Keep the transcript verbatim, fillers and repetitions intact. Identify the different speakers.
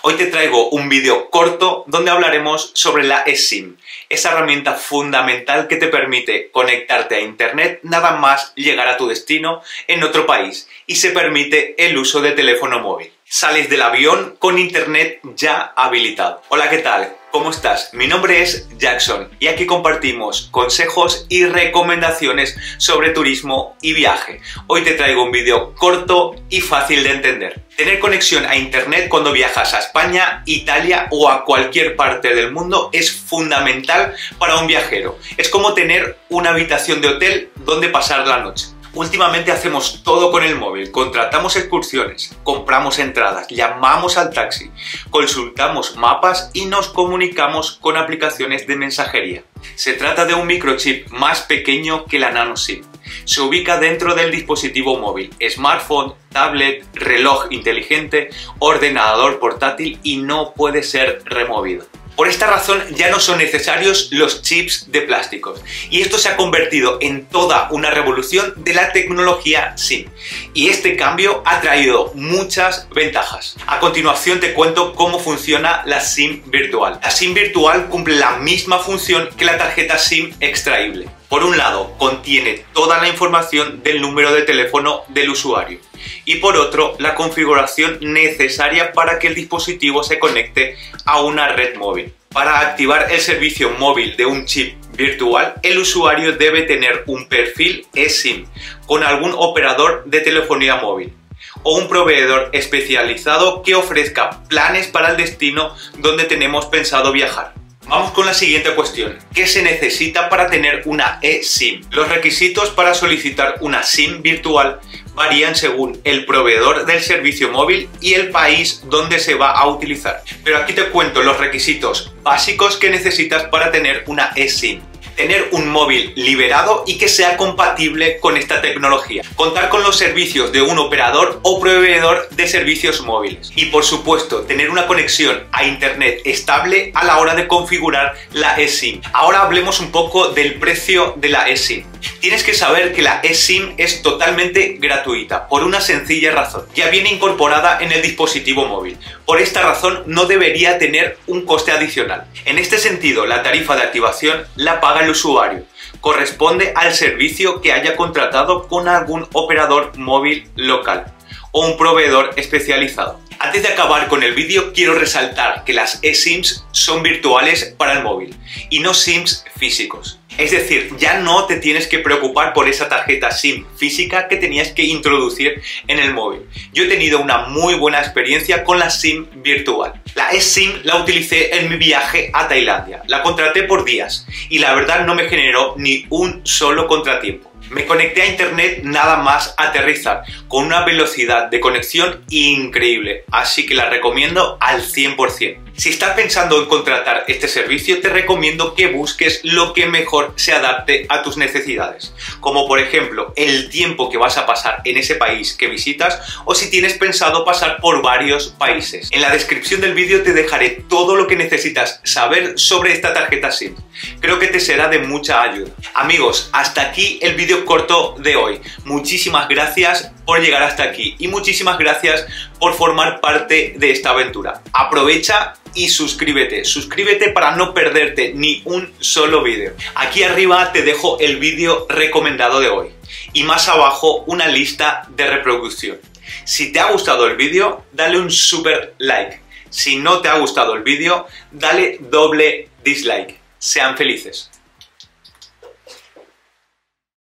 Speaker 1: Hoy te traigo un vídeo corto donde hablaremos sobre la eSIM, esa herramienta fundamental que te permite conectarte a internet nada más llegar a tu destino en otro país y se permite el uso de teléfono móvil. Sales del avión con internet ya habilitado. Hola, ¿qué tal? ¿Cómo estás? Mi nombre es Jackson y aquí compartimos consejos y recomendaciones sobre turismo y viaje. Hoy te traigo un vídeo corto y fácil de entender. Tener conexión a internet cuando viajas a España, Italia o a cualquier parte del mundo es fundamental para un viajero. Es como tener una habitación de hotel donde pasar la noche. Últimamente hacemos todo con el móvil, contratamos excursiones, compramos entradas, llamamos al taxi, consultamos mapas y nos comunicamos con aplicaciones de mensajería. Se trata de un microchip más pequeño que la nano SIM. Se ubica dentro del dispositivo móvil, smartphone, tablet, reloj inteligente, ordenador portátil y no puede ser removido. Por esta razón ya no son necesarios los chips de plásticos y esto se ha convertido en toda una revolución de la tecnología SIM y este cambio ha traído muchas ventajas. A continuación te cuento cómo funciona la SIM virtual. La SIM virtual cumple la misma función que la tarjeta SIM extraíble. Por un lado, contiene toda la información del número de teléfono del usuario y por otro, la configuración necesaria para que el dispositivo se conecte a una red móvil. Para activar el servicio móvil de un chip virtual, el usuario debe tener un perfil eSIM con algún operador de telefonía móvil o un proveedor especializado que ofrezca planes para el destino donde tenemos pensado viajar. Vamos con la siguiente cuestión. ¿Qué se necesita para tener una eSIM? Los requisitos para solicitar una SIM virtual varían según el proveedor del servicio móvil y el país donde se va a utilizar. Pero aquí te cuento los requisitos básicos que necesitas para tener una eSIM. Tener un móvil liberado y que sea compatible con esta tecnología. Contar con los servicios de un operador o proveedor de servicios móviles. Y por supuesto, tener una conexión a internet estable a la hora de configurar la eSIM. Ahora hablemos un poco del precio de la eSIM. Tienes que saber que la eSIM es totalmente gratuita por una sencilla razón. Ya viene incorporada en el dispositivo móvil. Por esta razón no debería tener un coste adicional. En este sentido, la tarifa de activación la paga el usuario. Corresponde al servicio que haya contratado con algún operador móvil local o un proveedor especializado. Antes de acabar con el vídeo, quiero resaltar que las eSIMs son virtuales para el móvil y no SIMs físicos. Es decir, ya no te tienes que preocupar por esa tarjeta SIM física que tenías que introducir en el móvil. Yo he tenido una muy buena experiencia con la SIM virtual. La eSIM la utilicé en mi viaje a Tailandia. La contraté por días y la verdad no me generó ni un solo contratiempo. Me conecté a internet nada más aterrizar, con una velocidad de conexión increíble, así que la recomiendo al cien por cien. Si estás pensando en contratar este servicio, te recomiendo que busques lo que mejor se adapte a tus necesidades, como por ejemplo el tiempo que vas a pasar en ese país que visitas o si tienes pensado pasar por varios países. En la descripción del vídeo te dejaré todo lo que necesitas saber sobre esta tarjeta SIM. Creo que te será de mucha ayuda. Amigos, hasta aquí el vídeo corto de hoy. Muchísimas gracias por llegar hasta aquí y muchísimas gracias por formar parte de esta aventura. Aprovecha y suscríbete, suscríbete para no perderte ni un solo vídeo. Aquí arriba te dejo el vídeo recomendado de hoy y más abajo una lista de reproducción. Si te ha gustado el vídeo, dale un super like. Si no te ha gustado el vídeo, dale doble dislike. Sean felices.